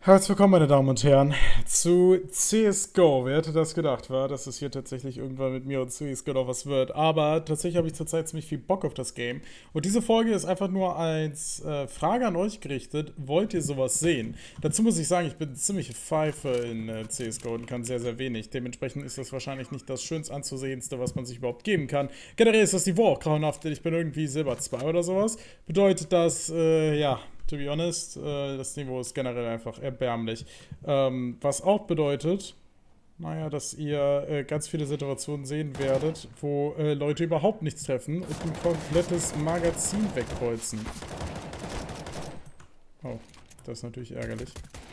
Herzlich willkommen, meine Damen und Herren, zu CSGO. Wer hätte das gedacht, war, dass es hier tatsächlich irgendwann mit mir und CSGO noch was wird. Aber tatsächlich habe ich zurzeit ziemlich viel Bock auf das Game. Und diese Folge ist einfach nur als Frage an euch gerichtet. Wollt ihr sowas sehen? Dazu muss ich sagen, ich bin ziemlich Pfeife in CSGO und kann sehr, sehr wenig. Dementsprechend ist das wahrscheinlich nicht das schönst anzusehendste, was man sich überhaupt geben kann. Generell ist das Niveau auch grauenhaft, denn ich bin irgendwie Silber 2 oder sowas. Bedeutet das, ja... To be honest, das Niveau ist generell einfach erbärmlich. Was auch bedeutet, naja, dass ihr ganz viele Situationen sehen werdet, wo Leute überhaupt nichts treffen und ein komplettes Magazin wegkreuzen. Oh, das ist natürlich ärgerlich.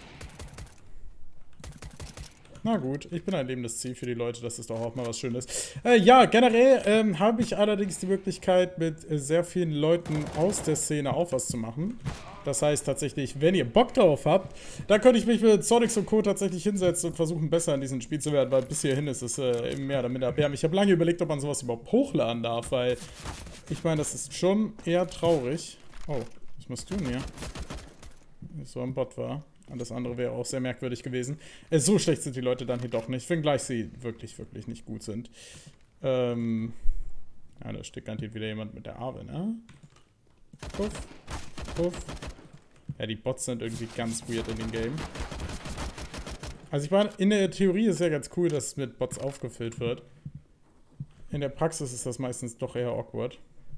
Na gut, ich bin ein lebendes Ziel für die Leute, das ist doch auch mal was Schönes. Ja, generell habe ich allerdings die Möglichkeit, mit sehr vielen Leuten aus der Szene auch was zu machen. Das heißt tatsächlich, wenn ihr Bock drauf habt, dann könnte ich mich mit Sonics und Co. tatsächlich hinsetzen und versuchen, besser in diesem Spiel zu werden, weil bis hierhin ist es mehr oder minder erbärmlich. Ich habe lange überlegt, ob man sowas überhaupt hochladen darf, weil ich meine, das ist schon eher traurig. Oh, was machst du denn hier? So ein Bot war. Und das andere wäre auch sehr merkwürdig gewesen. So schlecht sind die Leute dann hier doch nicht, wenngleich sie wirklich, wirklich nicht gut sind. Ja, da steht garantiert wieder jemand mit der Arve, ne? Puff, puff. Ja, die Bots sind irgendwie ganz weird in dem Game. Also ich meine, in der Theorie ist ja ganz cool, dass es mit Bots aufgefüllt wird. In der Praxis ist das meistens doch eher awkward.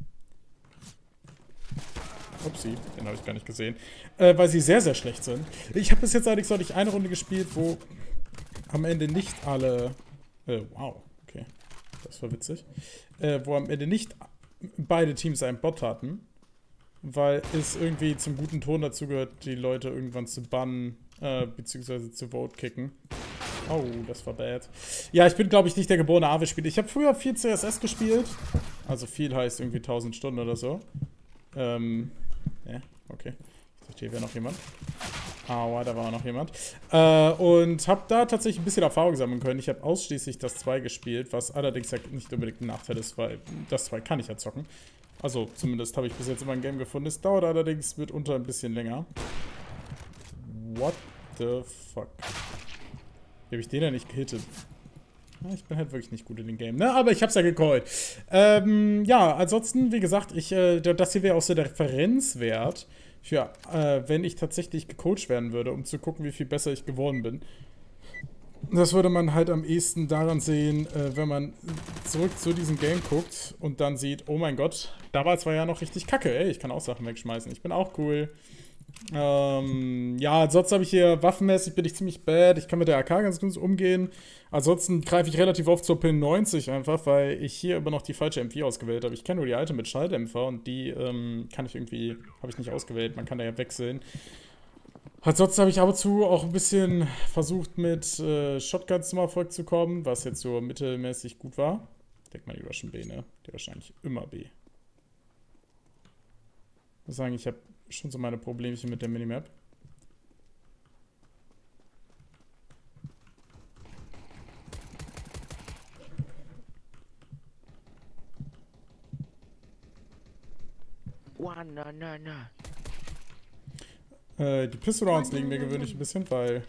Upsi, den habe ich gar nicht gesehen. Weil sie sehr, sehr schlecht sind. Ich habe bis jetzt allerdings noch nicht eine Runde gespielt, wo am Ende nicht alle... wow, okay. Das war witzig. Wo am Ende nicht beide Teams einen Bot hatten. Weil es irgendwie zum guten Ton dazu gehört, die Leute irgendwann zu bannen, beziehungsweise zu vote kicken. Oh, das war bad. Ja, ich bin, glaube ich, nicht der geborene AWE-Spieler. Ich habe früher viel CSS gespielt. Also viel heißt irgendwie 1000 Stunden oder so. Ja, okay. Ich dachte, hier wäre noch jemand. Aua, da war noch jemand. Und habe da tatsächlich ein bisschen Erfahrung sammeln können. Ich habe ausschließlich das 2 gespielt, was allerdings ja nicht unbedingt ein Nachteil ist, weil das 2 kann ich ja zocken. Also, zumindest habe ich bis jetzt immer ein Game gefunden. Es dauert allerdings mitunter ein bisschen länger. What the fuck? Wie habe ich den denn nicht gehittet? Ich bin halt wirklich nicht gut in dem Game, ne? Aber ich hab's ja gecallt. Ja, ansonsten, wie gesagt, das hier wäre auch so der Referenzwert für, wenn ich tatsächlich gecoacht werden würde, um zu gucken, wie viel besser ich geworden bin. Das würde man halt am ehesten daran sehen, wenn man zurück zu diesem Game guckt und dann sieht, oh mein Gott, da war zwar ja noch richtig kacke, ey, ich kann auch Sachen wegschmeißen, ich bin auch cool. Ja, ansonsten habe ich hier waffenmäßig bin ich ziemlich bad. Ich kann mit der AK ganz gut umgehen. Ansonsten greife ich relativ oft zur Pin 90 einfach, weil ich hier immer noch die falsche M4 ausgewählt habe. Ich kenne nur die alte mit Schalldämpfer und die kann ich irgendwie, habe ich nicht ausgewählt. Man kann da ja wechseln. Ansonsten habe ich ab und zu auch ein bisschen versucht mit Shotguns zum Erfolg zu kommen, was jetzt so mittelmäßig gut war. Ich denke mal, die rushen B, ne? Die wahrscheinlich immer B. Ich muss sagen, ich habe schon so meine Problemchen mit der Minimap. Die Pistol Rounds liegen mir gewöhnlich ein bisschen, weil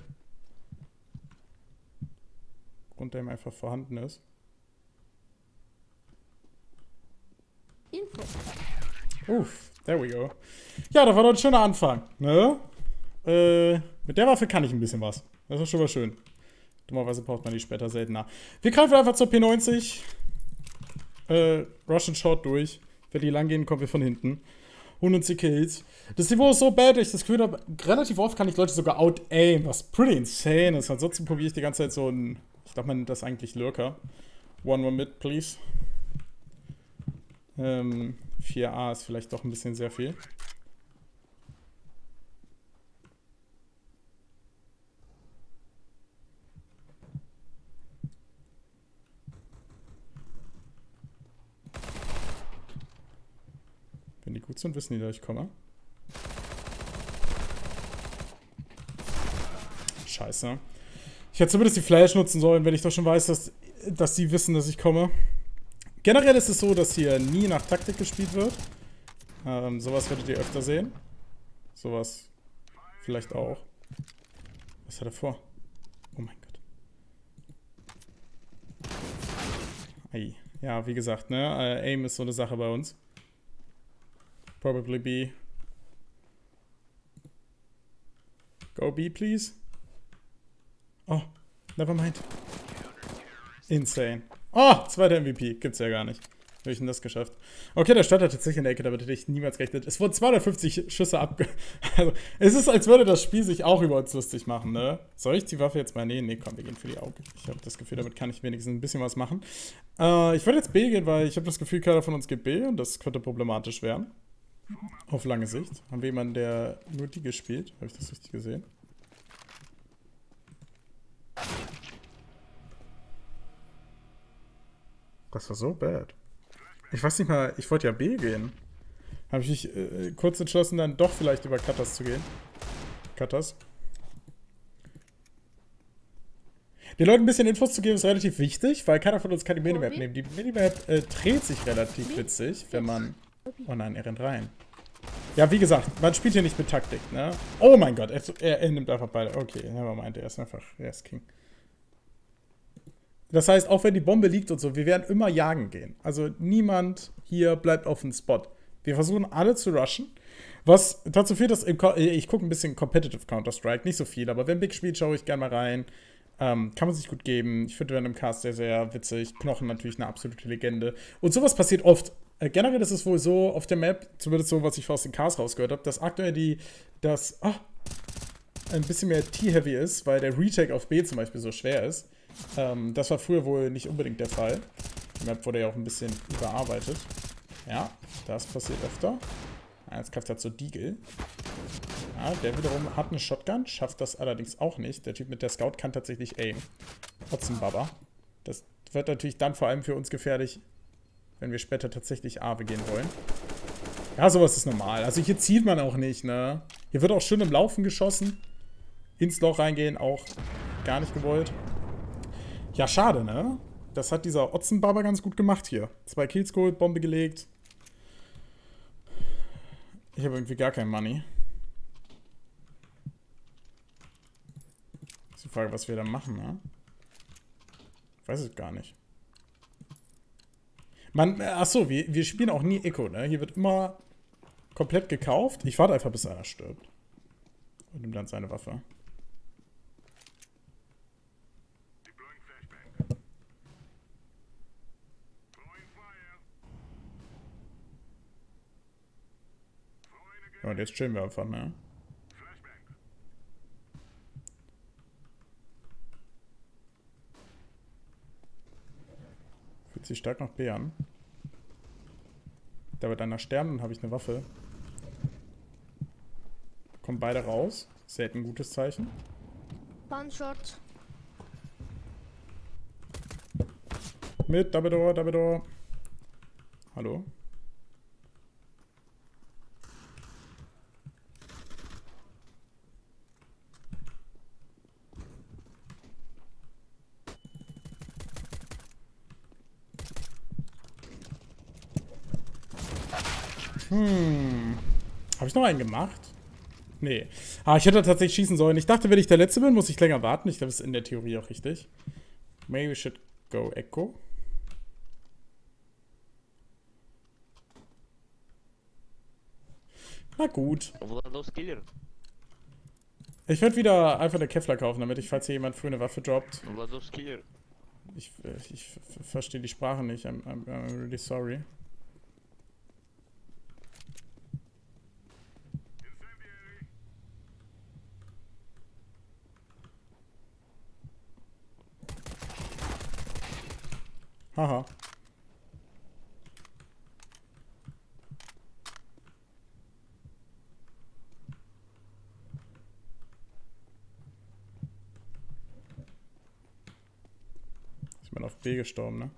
Grundaim einfach vorhanden ist. Uff, there we go. Ja, das war doch ein schöner Anfang, ne? Mit der Waffe kann ich ein bisschen was. Das ist schon mal schön. Dummerweise braucht man die später seltener. Wir greifen einfach zur P90. Russian Shot durch. Wenn die lang gehen, kommen wir von hinten. Holen uns die Kills. Das Niveau ist so bad, dass ich das Gefühl habe, relativ oft kann ich Leute sogar out-aim, was pretty insane ist. Ansonsten probiere ich die ganze Zeit so ein, ich glaube, man nennt das eigentlich Lurker. One more mid, please. 4A ist vielleicht doch ein bisschen sehr viel. Wenn die gut sind, wissen die, dass ich komme. Scheiße. Ich hätte zumindest die Flash nutzen sollen, wenn ich doch schon weiß, dass die wissen, dass ich komme. Generell ist es so, dass hier nie nach Taktik gespielt wird. Sowas werdet ihr öfter sehen. Sowas vielleicht auch. Was hat er vor? Oh mein Gott. Ei. Ja, wie gesagt, ne? Aim ist so eine Sache bei uns. Probably B. Go B, please. Oh, never mind. Insane. Oh, zweiter MVP. Gibt's ja gar nicht. Wie habe ich denn das geschafft? Okay, der Start hat tatsächlich in der Ecke, damit hätte ich niemals gerechnet. Es wurden 250 Schüsse Also, es ist, als würde das Spiel sich auch über uns lustig machen, ne? Soll ich die Waffe jetzt mal nehmen? Nee, komm, wir gehen für die Augen. Ich habe das Gefühl, damit kann ich wenigstens ein bisschen was machen. Ich würde jetzt B gehen, weil ich habe das Gefühl, keiner von uns geht B und das könnte problematisch werden. Auf lange Sicht. Haben wir jemanden, der nur die gespielt? Habe ich das richtig gesehen? Das war so bad. Ich weiß nicht mal, ich wollte ja B gehen. Habe ich mich kurz entschlossen, dann doch vielleicht über Cutters zu gehen. Cutters. Den Leuten ein bisschen Infos zu geben ist relativ wichtig, weil keiner von uns kann die Minimap nehmen. Die Minimap dreht sich relativ witzig, wenn man... Oh nein, er rennt rein. Ja, wie gesagt, man spielt hier nicht mit Taktik, ne? Oh mein Gott, er nimmt einfach beide. Okay, nevermind, er ist King. Das heißt, auch wenn die Bombe liegt und so, wir werden immer jagen gehen. Also niemand hier bleibt auf dem Spot. Wir versuchen alle zu rushen. Was dazu führt, dass ich gucke ein bisschen Competitive Counter-Strike, nicht so viel, aber wenn Big spielt, schaue ich gerne mal rein. Kann man sich gut geben. Ich finde Random Cast sehr, sehr witzig. Knochen natürlich eine absolute Legende. Und sowas passiert oft. Generell ist es wohl so auf der Map, zumindest so, was ich aus den Cars rausgehört habe, dass aktuell ein bisschen mehr T-Heavy ist, weil der Retake auf B zum Beispiel so schwer ist. Das war früher wohl nicht unbedingt der Fall. Die Map wurde ja auch ein bisschen überarbeitet. Ja, das passiert öfter. Jetzt greift er zu Deagle. Ja, der wiederum hat eine Shotgun, schafft das allerdings auch nicht. Der Typ mit der Scout kann tatsächlich aim. Baba. Das wird natürlich dann vor allem für uns gefährlich, wenn wir später tatsächlich A begehen wollen. Ja, sowas ist normal. Also hier zielt man auch nicht, ne? Hier wird auch schön im Laufen geschossen. Ins Loch reingehen auch gar nicht gewollt. Ja, schade, ne? Das hat dieser Otzenbaba ganz gut gemacht hier. 2 Kills geholt, Bombe gelegt. Ich habe irgendwie gar kein Money. Ist die Frage, was wir da machen, ne? Ich weiß es gar nicht. Achso, wir spielen auch nie Echo, ne? Hier wird immer komplett gekauft. Ich warte einfach, bis einer stirbt. Und nimmt dann seine Waffe. Ja, und jetzt chillen wir einfach, ne? Fühlt sich stark nach B an. Da wird einer sterben, dann habe ich eine Waffe. Kommen beide raus. Selten ein gutes Zeichen. One-Shot. Mit Double Door, Double Door. Hallo? Habe ich noch einen gemacht? Nee. Ich hätte tatsächlich schießen sollen. Ich dachte, wenn ich der Letzte bin, muss ich länger warten. Ich glaube, das ist in der Theorie auch richtig. Maybe we should go Echo. Na gut. Ich werde wieder einfach eine Kevlar kaufen, damit ich, falls hier jemand früh eine Waffe droppt. Ich verstehe die Sprache nicht. I'm really sorry. Haha. Ich bin auf B gestorben, ne?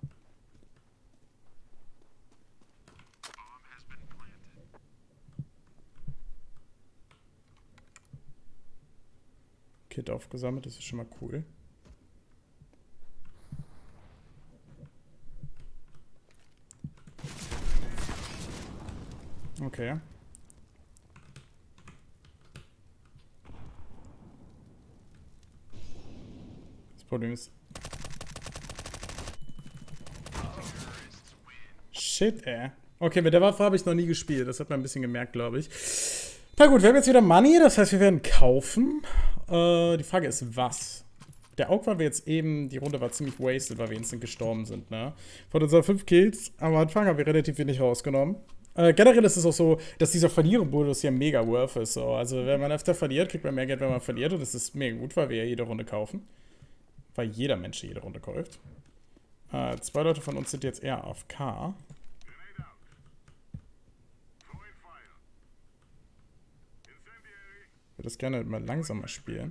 Kit aufgesammelt, das ist schon mal cool. Okay. Problem ist... Shit, ey. Okay, mit der Waffe habe ich noch nie gespielt. Das hat man ein bisschen gemerkt, glaube ich. Na gut, wir haben jetzt wieder Money. Das heißt, wir werden kaufen. Die Frage ist, was? Der Aug war wir jetzt eben... Die Runde war ziemlich wasted, weil wir instant gestorben sind, ne? Von unseren 5 Kills am Anfang haben wir relativ wenig rausgenommen. Generell ist es auch so, dass dieser Verlieren-Modus ja mega worth ist. So. Also wenn man öfter verliert, kriegt man mehr Geld, wenn man verliert. Und das ist mega gut, weil wir ja jede Runde kaufen. Weil jeder Mensch jede Runde kauft. 2 Leute von uns sind jetzt eher AFK. Ich würde das gerne mal langsamer spielen.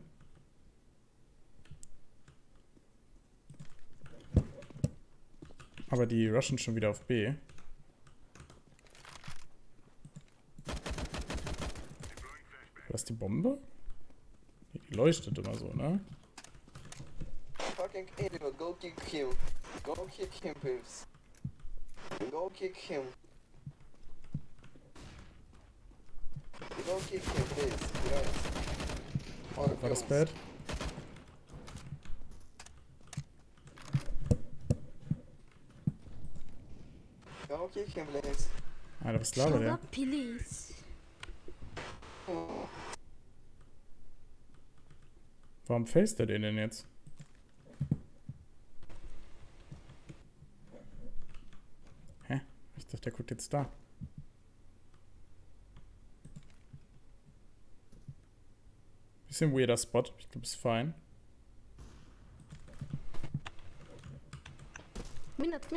Aber die rushen schon wieder auf B. Was ist die Bombe? Die leuchtet immer so, ne? Fucking idiot, go kick him. Go kick him, please. Go kick him. Go kick him, please. Guys. War das bad? Go kick him, please. Alter, was labert der? Please. Warum faced er den denn jetzt? Hä? Ich dachte, der guckt jetzt da. Bisschen weirder Spot. Ich glaube, ist fein. Minute.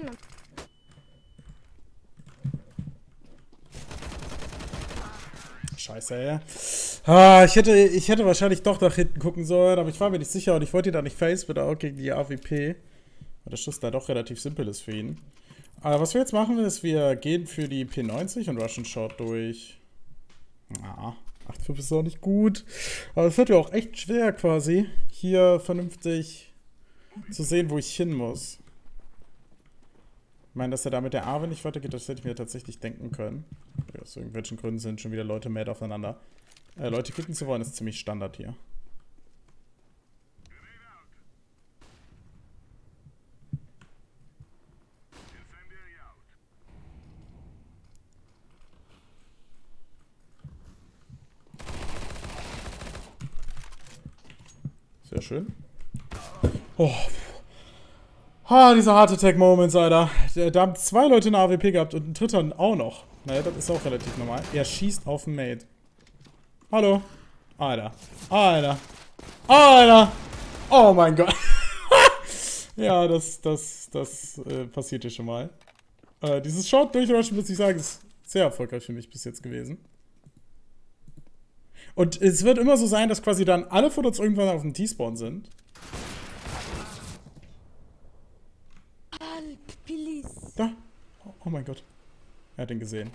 Scheiße, ey. Ah, ich hätte wahrscheinlich doch nach hinten gucken sollen, aber ich war mir nicht sicher und ich wollte ihn da nicht face mit auch gegen die AWP. Weil der Schuss da doch relativ simpel ist für ihn. Aber was wir jetzt machen, ist, wir gehen für die P90 und rushen Short durch. Ah, 8,5 ist auch nicht gut. Aber es wird ja auch echt schwer quasi, hier vernünftig zu sehen, wo ich hin muss. Ich meine, dass er da mit der Arve nicht weitergeht, das hätte ich mir tatsächlich denken können. Ja, aus irgendwelchen Gründen sind schon wieder Leute mad aufeinander. Leute kicken zu wollen, ist ziemlich Standard hier. Sehr schön. Oh. Diese Heart Attack Moments, Alter. Da haben 2 Leute eine AWP gehabt und ein dritter auch noch. Naja, das ist auch relativ normal. Er schießt auf den Mate. Hallo. Alter. Oh mein Gott. Ja, das passiert hier schon mal. Dieses Shot durchrushen, muss ich sagen, ist sehr erfolgreich für mich bis jetzt gewesen. Und es wird immer so sein, dass quasi dann alle von uns irgendwann auf dem T-Spawn sind. Da. Oh mein Gott. Er hat ihn gesehen.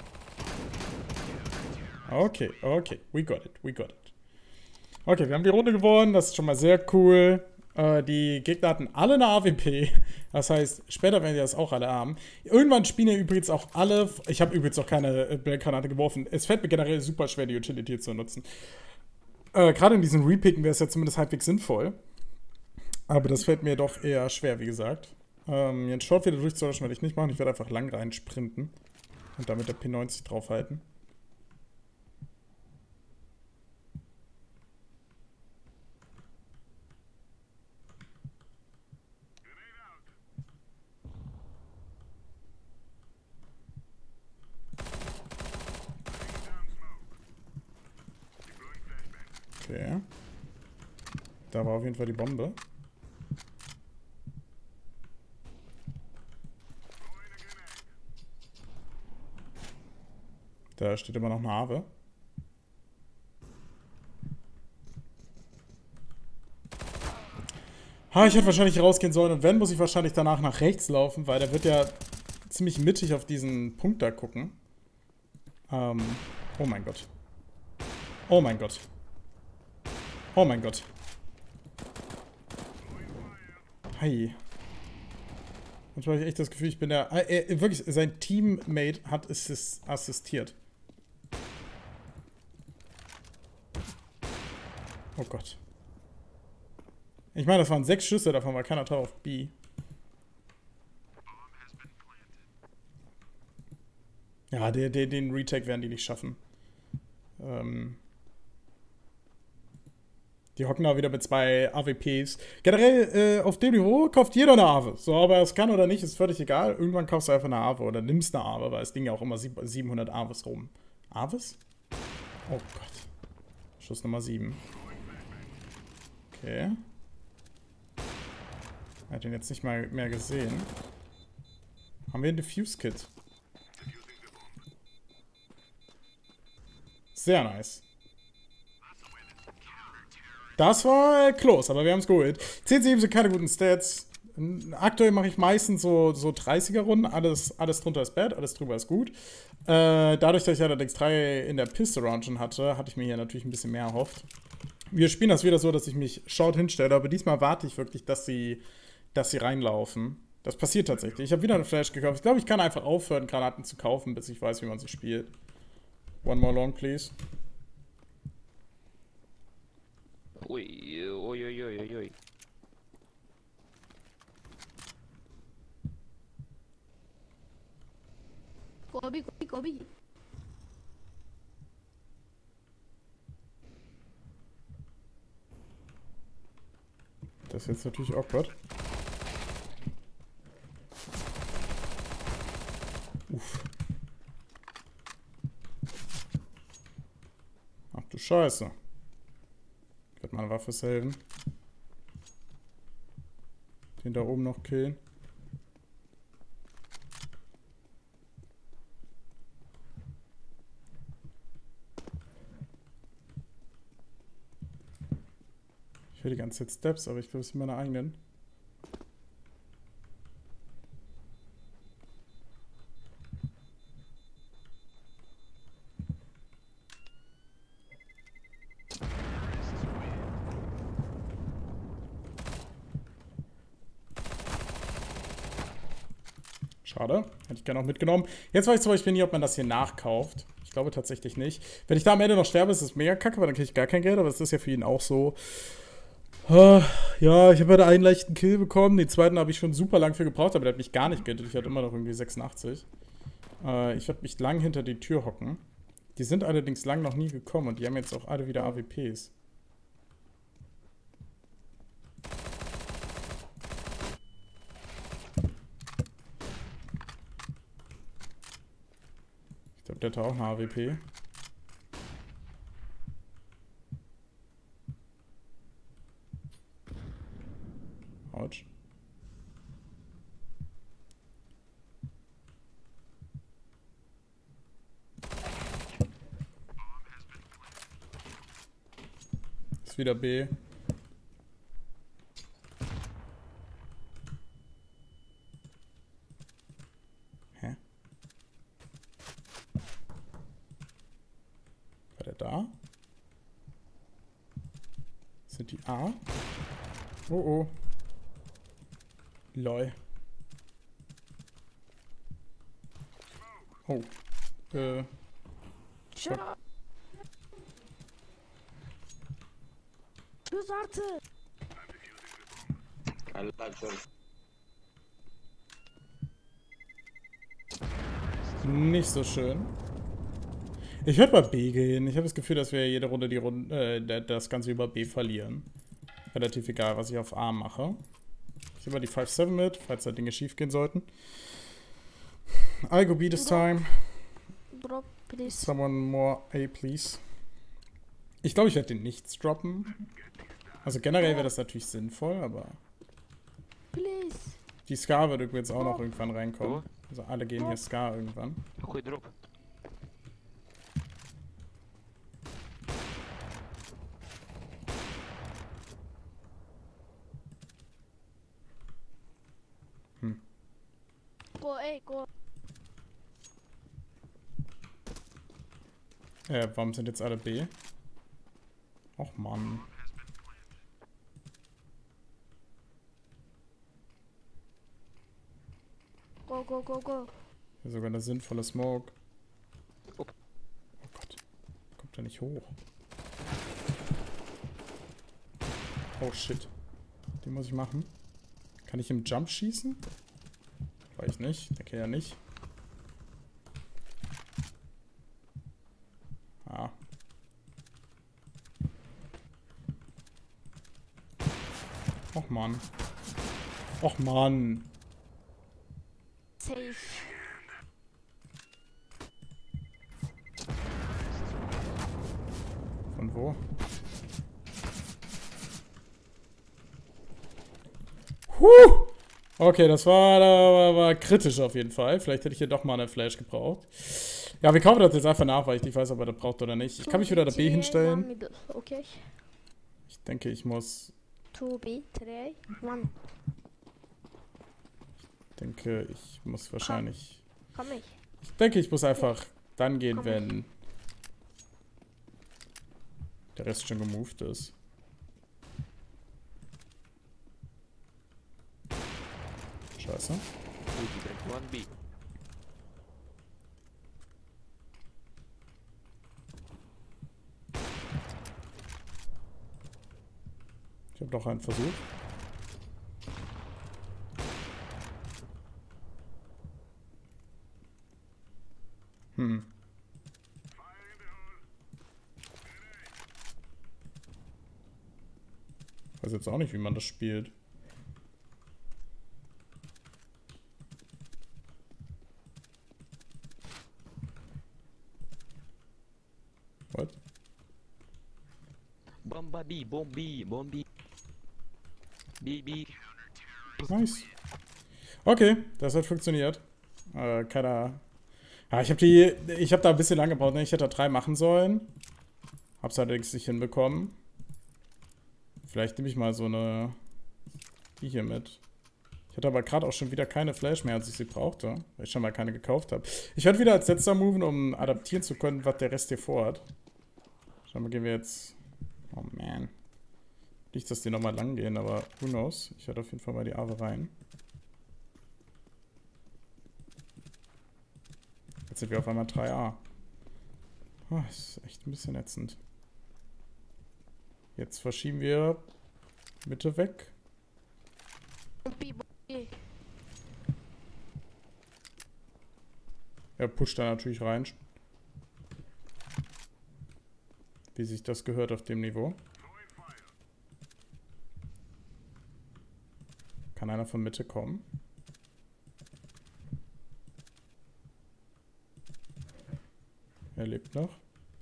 Okay. We got it. Okay, wir haben die Runde gewonnen. Das ist schon mal sehr cool. Die Gegner hatten alle eine AWP. Das heißt, später werden die das auch alle haben. Irgendwann spielen ja übrigens auch alle... Ich habe übrigens auch keine Blendgranate geworfen. Es fällt mir generell super schwer, die Utility zu nutzen. Gerade in diesen Repicken wäre es ja zumindest halbwegs sinnvoll. Aber das fällt mir doch eher schwer, wie gesagt. Jetzt Short wieder durchzurushen werde ich nicht machen. Ich werde einfach lang rein sprinten. Und damit der P90 draufhalten. Okay. Da war auf jeden Fall die Bombe. Da steht immer noch eine Harve. Ich hätte wahrscheinlich rausgehen sollen und wenn, muss ich wahrscheinlich danach nach rechts laufen, weil der wird ja ziemlich mittig auf diesen Punkt da gucken. Oh mein Gott. Oh mein Gott. Oh mein Gott. Hi. Manchmal habe ich echt das Gefühl, ich bin der... wirklich, sein Teammate hat assistiert. Oh Gott. Ich meine, das waren 6 Schüsse, davon war keiner drauf. B. Ja, den Retake werden die nicht schaffen. Die hocken auch wieder mit 2 AWPs. Generell, auf dem Niveau kauft jeder eine AWE. So, ob er es kann oder nicht, ist völlig egal. Irgendwann kaufst du einfach eine AWE oder nimmst eine AWE, weil es Ding ja auch immer 700 AWEs rum. AWEs? Oh Gott. Schuss Nummer 7. Okay. Er hat ihn jetzt nicht mal mehr gesehen. Haben wir ein Diffuse-Kit? Sehr nice. Das war close, aber wir haben es geholt. 10-7 sind keine guten Stats. Aktuell mache ich meistens so 30er-Runden. Alles drunter ist bad, alles drüber ist gut. Dadurch, dass ich allerdings 3 in der Pistol-Round schon hatte, hatte ich mir hier natürlich ein bisschen mehr erhofft. Wir spielen das wieder so, dass ich mich short hinstelle, aber diesmal warte ich wirklich, dass sie reinlaufen. Das passiert tatsächlich. Ich habe wieder eine Flash gekauft. Ich glaube, ich kann einfach aufhören, Granaten zu kaufen, bis ich weiß, wie man sie spielt. One more long, please. Ui, ui, ui, ui, ui. Gobi. Das ist jetzt natürlich awkward. Uff. Ach du Scheiße. Ich werde meine Waffe saven. Den da oben noch killen. Ich höre die ganze Zeit Steps, aber ich glaube, es sind meine eigenen. Schade. Hätte ich gerne auch mitgenommen. Jetzt weiß ich zum Beispiel nicht, ob man das hier nachkauft. Ich glaube tatsächlich nicht. Wenn ich da am Ende noch sterbe, ist das mega kacke, weil dann kriege ich gar kein Geld. Aber es ist ja für ihn auch so. Ja, ich habe halt einen leichten Kill bekommen. Den zweiten habe ich schon super lang für gebraucht, aber der hat mich gar nicht gerettet. Ich hatte immer noch irgendwie 86. Ich werde mich lang hinter die Tür hocken. Die sind allerdings lang noch nie gekommen und die haben jetzt auch alle wieder AWPs. Ich glaube, der hat auch eine AWP. Autsch. Ist wieder B. Hä? War der da? Sind die A? Oh oh. Lol. Oh. Schau. Warte. Nicht so schön. Ich werde bei B gehen. Ich habe das Gefühl, dass wir jede Runde das Ganze über B verlieren. Relativ egal, was ich auf A mache. Ich nehme die 5-7 mit, falls da Dinge schief gehen sollten. I go B this time. Drop, please. Someone more A, please. Ich glaube, ich werde den nichts droppen. Also generell wäre das natürlich sinnvoll, aber Please. die Scar wird übrigens auch noch irgendwann reinkommen. Also alle gehen hier Scar irgendwann. Какой дроп? Go A, go. Warum sind jetzt alle B? Och Mann. Go, go, go, go. Hier sogar eine sinnvolle Smoke. Oh. Oh Gott. Kommt er nicht hoch. Oh shit. Die muss ich machen. Kann ich im Jump schießen? Weiß ich nicht. Denke ja nicht. Ah. Och Mann. Och Mann. Safe. Von wo? Huh! Okay, das war kritisch auf jeden Fall. Vielleicht hätte ich hier doch mal eine Flash gebraucht. Ja, wir kaufen das jetzt einfach nach, weil ich nicht weiß, ob er das braucht oder nicht. Ich kann mich wieder da B hinstellen. Okay. Ich denke, ich muss... 2B, 3, 1. Ich denke, ich muss wahrscheinlich... Komm ich. Ich denke, ich muss einfach dann gehen, Komm. wenn der Rest schon gemoved ist. Scheiße. Would you like 1B? Ich habe noch einen Versuch. Weiß jetzt auch nicht, wie man das spielt. What? Bomba B, Bombi, Bombi. B. Nice. Okay, das hat funktioniert. Keiner. Ja, ich habe da ein bisschen lang gebraucht, ne? Ich hätte da 3 machen sollen. Hab's allerdings nicht hinbekommen. Vielleicht nehme ich mal so eine... Die hier mit. Ich hatte aber gerade auch schon wieder keine Flash mehr, als ich sie brauchte. Weil ich schon mal keine gekauft habe. Ich werde wieder als letzter moven, um adaptieren zu können, was der Rest hier vorhat. Scheinbar gehen wir jetzt... Oh man. Nicht, dass die nochmal lang gehen, aber who knows. Ich werde auf jeden Fall mal die Ave rein. Jetzt sind wir auf einmal 3A. Oh, das ist echt ein bisschen ätzend. Jetzt verschieben wir Mitte weg. B. Er pusht da natürlich rein. Wie sich das gehört auf dem Niveau. Kann einer von Mitte kommen? Er lebt noch.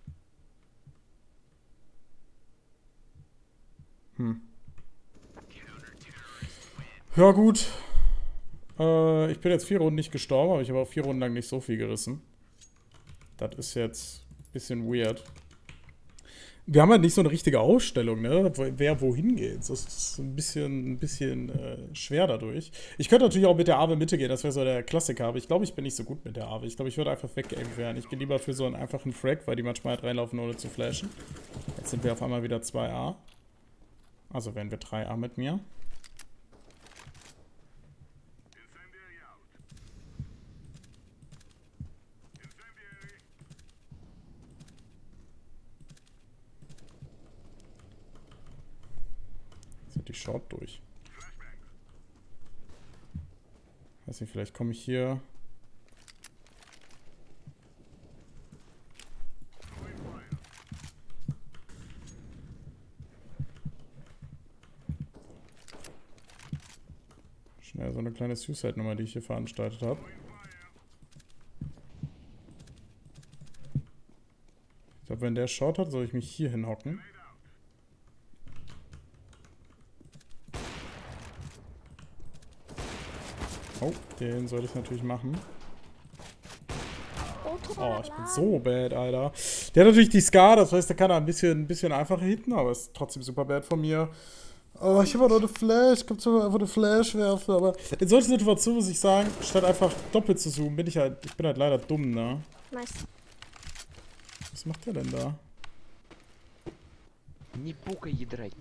Ja gut. Ich bin jetzt 4 Runden nicht gestorben, aber ich habe auch 4 Runden lang nicht so viel gerissen. Das ist jetzt ein bisschen weird. Wir haben halt nicht so eine richtige Ausstellung, ne? Wer wohin geht. Das ist ein bisschen schwer dadurch. Ich könnte natürlich auch mit der Ave Mitte gehen, das wäre so der Klassiker, aber ich glaube, ich bin nicht so gut mit der Ave. Ich glaube, ich würde einfach weggeaimt werden. Ich gehe lieber für so einen einfachen Frag, weil die manchmal halt reinlaufen, ohne zu flashen. Jetzt sind wir auf einmal wieder 2A. Also wären wir 3A mit mir. Sind die Short durch. Weiß nicht, vielleicht komme ich hier. Schnell so eine kleine Suicide-Nummer, die ich hier veranstaltet habe. Ich glaube, wenn der Short hat, soll ich mich hier hinhocken. Oh, den sollte ich natürlich machen. Oh, ich bin so bad, Alter. Der hat natürlich die Scar, das heißt, der kann da ein bisschen einfacher hitten, aber ist trotzdem super bad von mir. Oh, ich habe noch eine Flash, kommt so einfach eine Flash werfen, aber in solchen Situationen muss ich sagen, statt einfach doppelt zu zoomen, bin ich halt leider dumm, ne? Nice. Was macht der denn da? Не пукай, ядрай.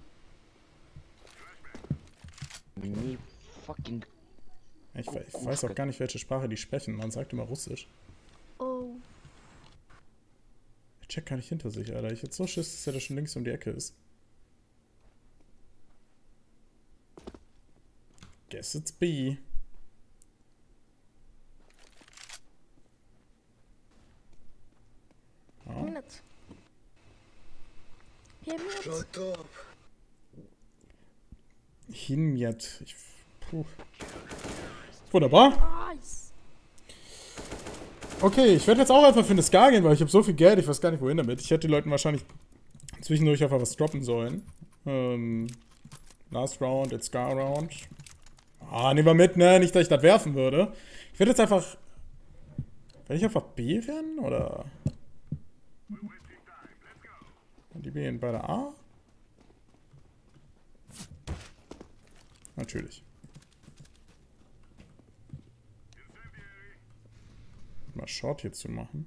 Не fucking... Ich weiß auch gar nicht, welche Sprache die sprechen. Man sagt immer Russisch. Oh. Der checkt gar nicht hinter sich, Alter. Ich hätte so Schiss, dass er da schon links um die Ecke ist. Guess it's B. Oh. Minute. Hier, Minute. Shut up. Hinmiert. Puh. Wunderbar. Nice. Okay, ich werde jetzt auch einfach für eine Scar gehen, weil ich habe so viel Geld, ich weiß gar nicht wohin damit. Ich hätte den Leuten wahrscheinlich zwischendurch einfach was droppen sollen. Last Round, jetzt Scar Round. Ah, nehmen wir mit, ne? Nicht, dass ich das werfen würde. Ich werde jetzt einfach... Werde ich einfach B rennen, oder? Die B bei der A? Natürlich. Mal Short hier zu machen.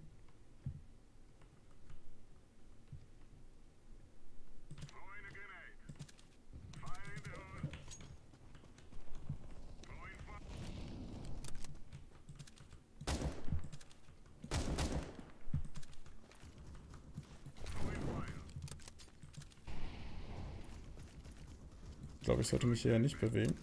Ich glaube, ich sollte mich hier nicht bewegen.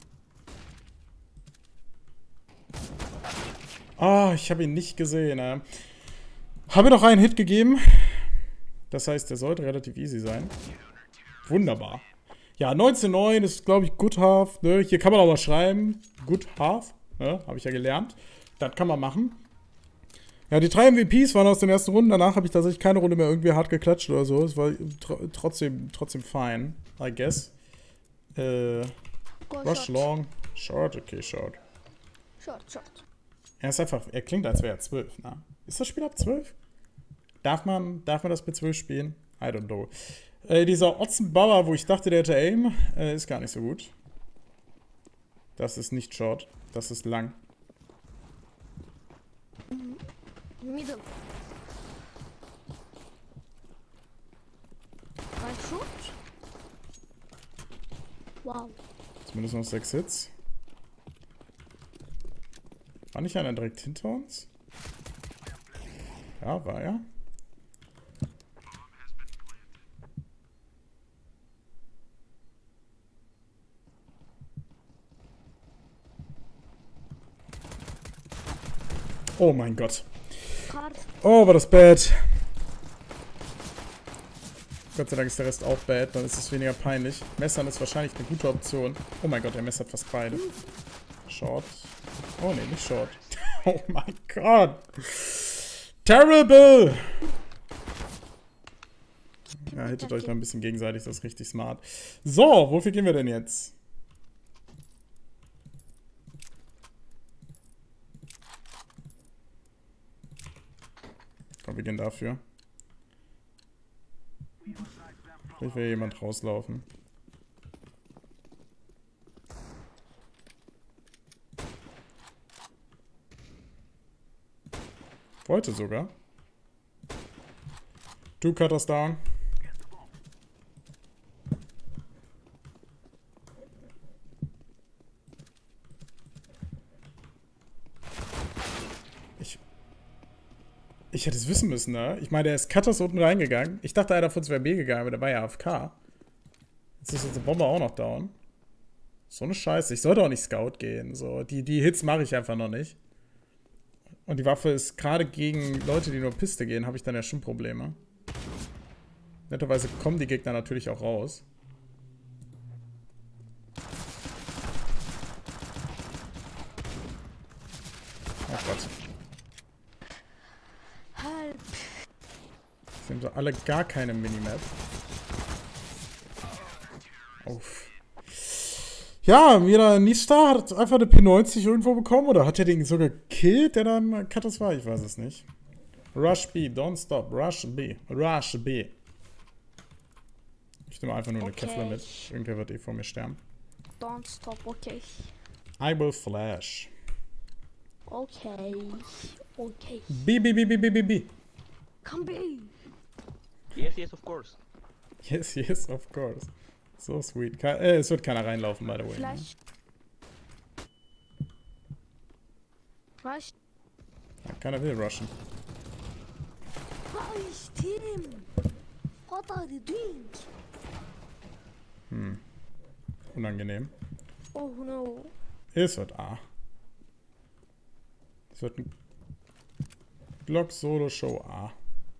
Ah, ich habe ihn nicht gesehen. Habe noch einen Hit gegeben. Das heißt, der sollte relativ easy sein. Wunderbar. Ja, 19,9 ist, glaube ich, good half. Ne? Hier kann man auch mal schreiben. Good half. Ne? Habe ich ja gelernt. Das kann man machen. Ja, die 3 MVPs waren aus den ersten Runden. Danach habe ich tatsächlich keine Runde mehr irgendwie hart geklatscht oder so. Es war trotzdem fine, I guess. Go Rush short. long. Short, okay, short. Short. Er klingt, als wäre er 12, ne? Ist das Spiel ab 12? Darf man das mit 12 spielen? I don't know. Dieser Otzenbauer, wo ich dachte, der hätte Aim, ist gar nicht so gut. Das ist nicht short. Das ist lang. Middle. Ein Short. Wow. Zumindest noch 6 Hits. War nicht einer direkt hinter uns? Ja, war er. Oh mein Gott. Card. Oh, war das bad. Gott sei Dank ist der Rest auch bad, dann ist es weniger peinlich. Messern ist wahrscheinlich eine gute Option. Oh mein Gott, er messert fast beide. Short. Oh ne, nicht short. Oh mein Gott. Terrible. Ja, hittet euch mal ein bisschen gegenseitig, das ist richtig smart. So, wofür gehen wir denn jetzt? Komm, wir gehen dafür. Vielleicht will jemand rauslaufen. Wollte sogar. Two cutters down. Ich hätte es wissen müssen, ne? Ich meine, der ist Cutters unten reingegangen. Ich dachte, einer von uns wäre B gegangen, aber der war ja AFK. Jetzt ist unsere Bombe auch noch down. So eine Scheiße. Ich sollte auch nicht Scout gehen. So, die Hits mache ich einfach noch nicht. Und die Waffe ist gerade gegen Leute, die nur Piste gehen, habe ich dann ja schon Probleme. Netterweise kommen die Gegner natürlich auch raus. Oh Gott. Help. Sie haben so alle gar keine Minimap. Uff. Ja, Mira Nista hat einfach eine P90 irgendwo bekommen. Oder hat er den sogar gekillt, der dann Cutters war? Ich weiß es nicht. Rush B, don't stop. Rush B. Rush B. Ich nehme einfach nur eine Okay. Kevlar mit. Irgendwer wird eh vor mir sterben. Don't stop, okay. I will flash. Okay. B, B, B, B, B, B, B. Come B. Yes, of course. Yes, yes, of course. So sweet. Es wird keiner reinlaufen, by the way. Flash. Rush. Ja, keiner will rushen. Rush, team. What are you doing? Unangenehm. Oh no. Es wird A. Es wird ein Glock Solo Show A.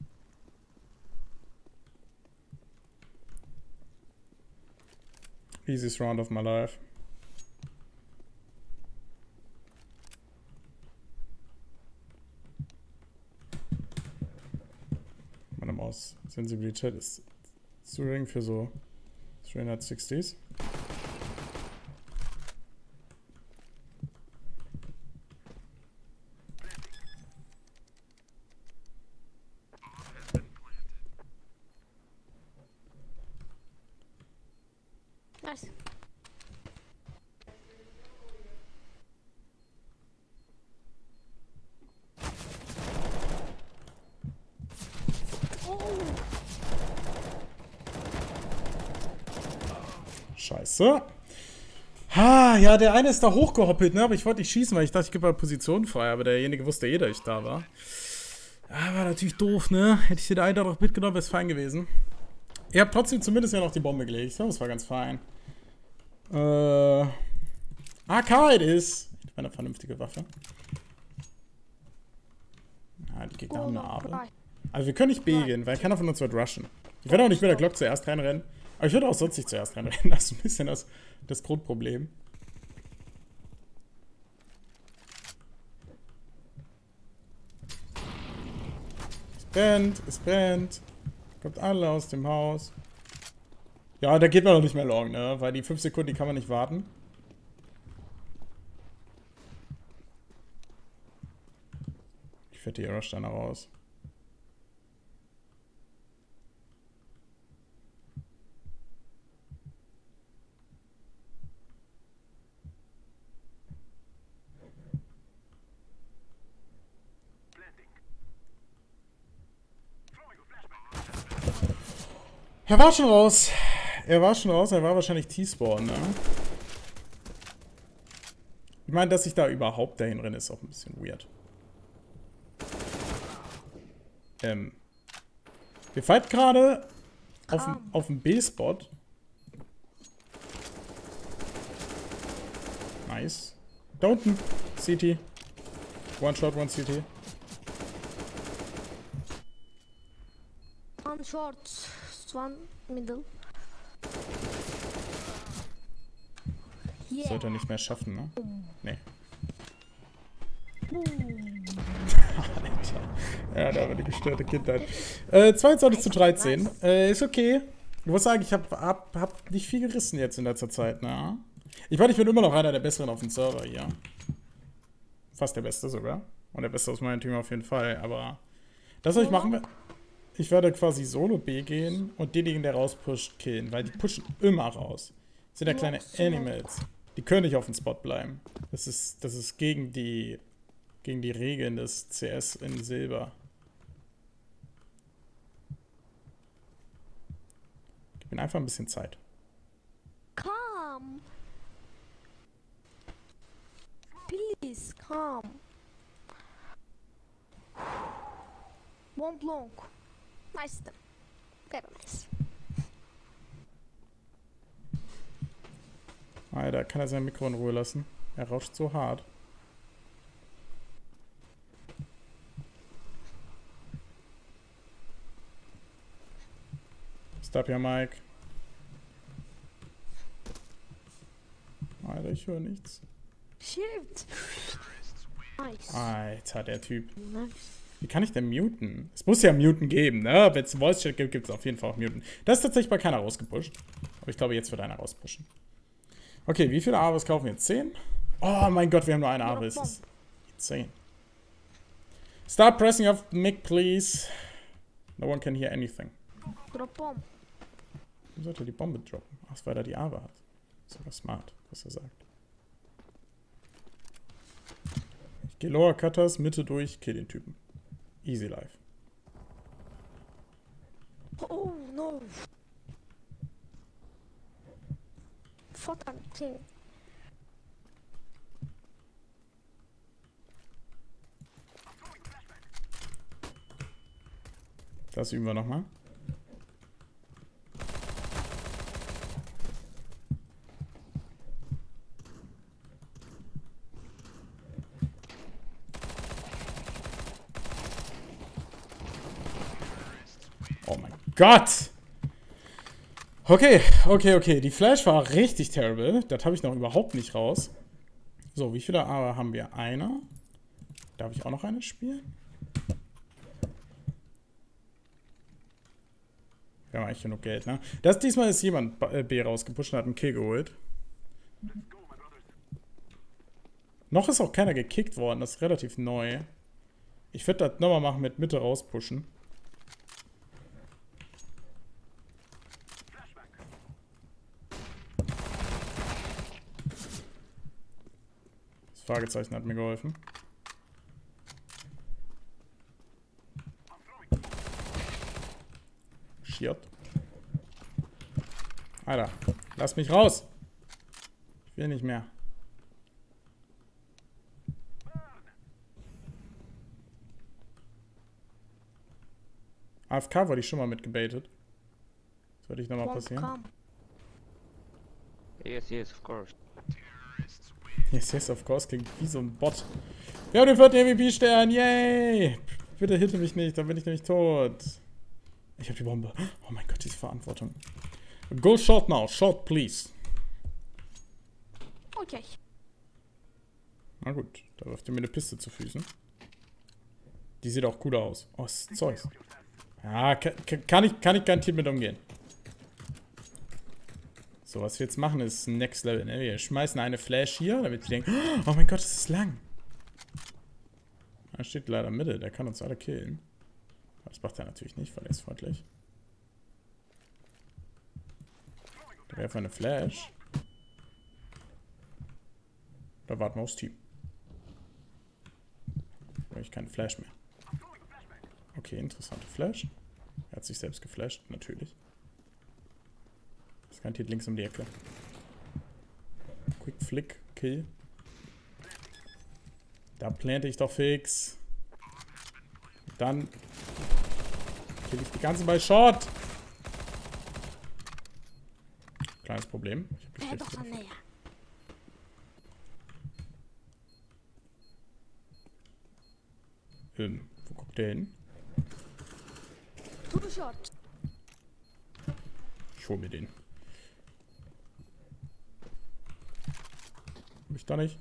Easiest round of my life. Meine Maus-Sensibilität ist zu gering für so 360s. Nice. Scheiße. Ha, ja, der eine ist da hochgehoppelt, ne? Aber ich wollte nicht schießen, weil ich dachte, ich gebe mal Position frei. Aber derjenige wusste dass ich da war. Ja, war natürlich doof, ne? Hätte ich den einen da noch mitgenommen, wäre es fein gewesen. Ihr habt trotzdem zumindest ja noch die Bombe gelegt. Das war ganz fein. Arcade ist eine vernünftige Waffe. Ja, die Gegner haben eine Arbe. Also wir können nicht B gehen, weil keiner von uns wird rushen. Ich werde auch nicht mit der Glock zuerst reinrennen. Aber ich würde auch sonst nicht zuerst reinrennen. Das ist ein bisschen das Grundproblem. Es brennt. Kommt alle aus dem Haus. Ja, da geht man noch nicht mehr long, ne? Weil die 5 Sekunden, die kann man nicht warten. Ich fette die Rush-Steine raus. Er war schon raus. Er war wahrscheinlich T-Spawn, ne? Ich meine, dass ich da überhaupt dahin renne, ist auch ein bisschen weird. Wir fighten gerade auf dem B-Spot. Nice. Da unten. CT. One shot, one CT. One short, one middle. Yeah. Sollte er nicht mehr schaffen, ne? Nee. Alter. Ja, da war die gestörte Kindheit. 22:13. Ist okay. Ich muss sagen, ich hab nicht viel gerissen jetzt in letzter Zeit, ne? Ich bin immer noch einer der Besseren auf dem Server hier. Fast der Beste sogar. Und der Beste aus meinem Team auf jeden Fall. Aber das, was ich machen werde, ich werde quasi Solo B gehen und denjenigen, der rauspusht, killen. Weil die pushen immer raus. Das sind ja kleine Animals. Die können nicht auf dem Spot bleiben. Das ist gegen die Regeln des CS in Silber. Gib mir einfach ein bisschen Zeit. Come. Please, come. One long. Nice. Very nice. Alter, kann er sein Mikro in Ruhe lassen? Er rauscht so hart. Stop your mic. Alter, ich höre nichts. Shit. Nice. Alter, der Typ. Nice. Wie kann ich denn muten? Es muss ja muten geben, ne? Wenn es Voice Chat gibt, gibt es auf jeden Fall auch muten. Da ist tatsächlich bei keiner rausgepusht. Aber ich glaube, jetzt wird einer rauspushen. Okay, wie viele Aves kaufen wir jetzt? 10? Oh mein Gott, wir haben nur eine Ave. Es ist insane. Start pressing off the mic, please. No one can hear anything. Drop bomb. Wo sollte die Bombe droppen? Ach, weil er die Ave hat. Ist aber smart, was er sagt. Ich gehe Lower Cutters, Mitte durch, kill den Typen. Easy life. Oh no. Fuck thing. Das üben wir nochmal. Gott! Okay. Die Flash war richtig terrible. Das habe ich noch überhaupt nicht raus. So, wie viele aber haben wir? Einer. Darf ich auch noch eine spielen? Wir haben eigentlich genug Geld, ne? Diesmal ist jemand B rausgepusht und hat einen Kill geholt. Noch ist auch keiner gekickt worden. Das ist relativ neu. Ich würde das nochmal machen mit Mitte rauspushen. Das Fragezeichen hat mir geholfen. Schiert. Alter, lass mich raus. Ich will nicht mehr. AFK wurde ich schon mal mitgebaitet. Das sollte ich nochmal passieren. Yes, of course. Yes, of course. Klingt wie so ein Bot. Wir haben den 4. MVP-Stern. Yay! Bitte hitte mich nicht, dann bin ich nämlich tot. Ich hab die Bombe. Oh mein Gott, diese Verantwortung. Go short now. Short, please. Okay. Na gut, da wirft ihr mir eine Piste zu Füßen. Die sieht auch cool aus. Oh, das ist Zeus. Ja, kann ich garantiert mit umgehen. So, was wir jetzt machen ist Next Level. Ne? Wir schmeißen eine Flash hier, damit wir denken, oh mein Gott, das ist lang. Da steht leider Mitte, der kann uns alle killen. Das macht er natürlich nicht, weil er ist freundlich. Da wäre einfach eine Flash. Da warten wir aufs Team. Da habe ich keinen Flash mehr. Okay, interessante Flash. Er hat sich selbst geflasht, natürlich. Das garantiert links um die Ecke. Quick Flick, Kill. Da plante ich doch fix. Dann kill ich die ganze bei Short. Kleines Problem. Ich hab nicht richtig getroffen. Wo guckt der hin? Ich hol mir den. Hab ich da nicht?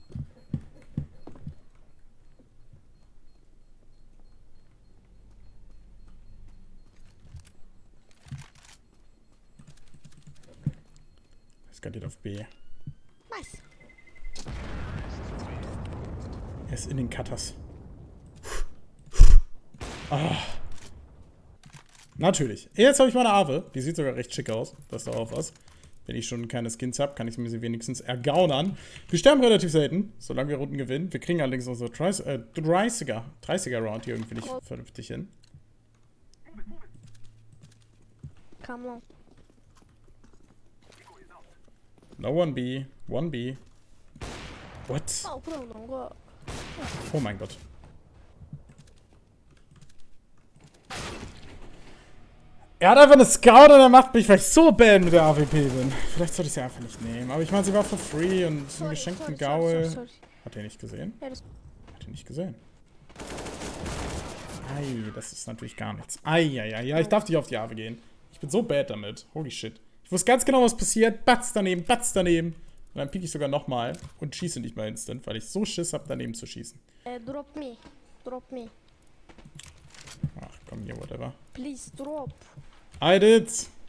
Es geht auf B. Nice. Er ist in den Cutters. Ah. Natürlich. Jetzt habe ich meine Ave. Die sieht sogar recht schick aus. Das ist doch auch was. Wenn ich schon keine Skins habe, kann ich mir sie wenigstens ergaunern. Wir sterben relativ selten, solange wir Runden gewinnen. Wir kriegen allerdings unsere 30er Round hier irgendwie nicht vernünftig hin. Come on. No 1B. 1B. What? Oh mein Gott. Er hat einfach eine Scout und er macht mich, weil ich so bad mit der AWP bin. Vielleicht sollte ich sie einfach nicht nehmen. Aber ich meine, sie war for free und einen geschenkten Gaul. Hat er nicht gesehen? Ja, hat er nicht gesehen. Ei, das ist natürlich gar nichts. Ei, ich darf nicht auf die AWP gehen. Ich bin so bad damit. Holy shit. Ich wusste ganz genau, was passiert. Batz daneben, batz daneben. Und dann pieke ich sogar nochmal und schieße nicht mal instant, weil ich so Schiss habe, daneben zu schießen. Drop me. Drop me. Ach komm hier, whatever. Please drop. I did.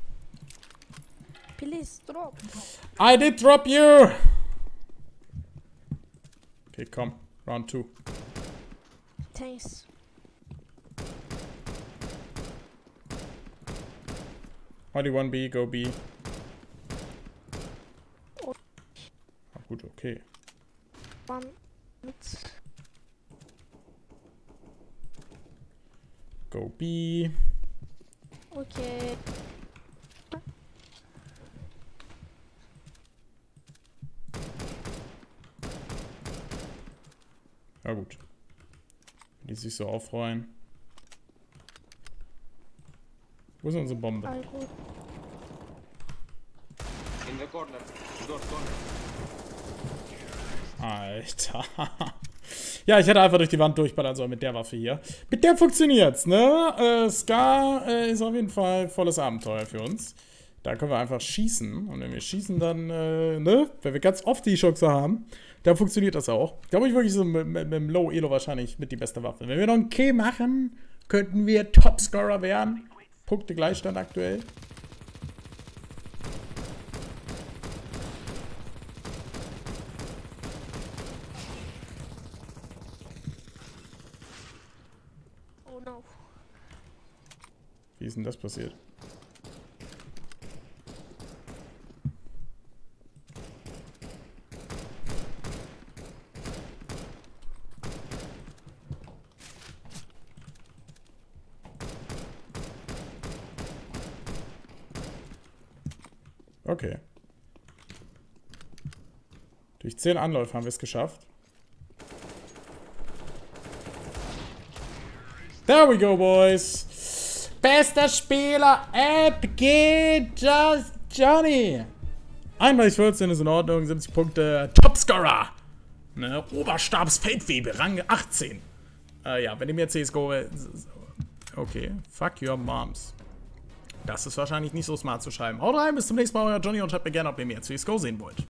Please drop. I did drop you. Okay, komm. Round 2. Thanks. Only 1B, go B. Oh. Ah, gut, okay. One. Go B. Okay. Ja gut. Die sich so aufreuen. Wo ist unsere Bombe? All good. In the corner. Door corner. Alter. Ja, ich hätte einfach durch die Wand durchballern sollen mit der Waffe hier. Mit der funktioniert's, ne? Scar ist auf jeden Fall volles Abenteuer für uns. Da können wir einfach schießen. Und wenn wir schießen, dann, ne? Wenn wir ganz oft die Chance haben, dann funktioniert das auch. Glaube ich wirklich so mit dem Low Elo wahrscheinlich mit die beste Waffe. Wenn wir noch einen Kill machen, könnten wir Topscorer werden. Punkte Gleichstand aktuell. Oh no. Wie ist denn das passiert? Okay. Durch 10 Anläufe haben wir es geschafft. There we go, boys. Bester Spieler, Just Johnny. 31-14 ist in Ordnung, 70 Punkte. Topscorer. Ne, Oberstabsfeldwebel, Rang 18. Ja, wenn ihr mir CSGO... Okay, fuck your moms. Das ist wahrscheinlich nicht so smart zu schreiben. Haut rein, bis zum nächsten Mal, euer Johnny, und schreibt mir gerne, ob ihr mehr CSGO sehen wollt.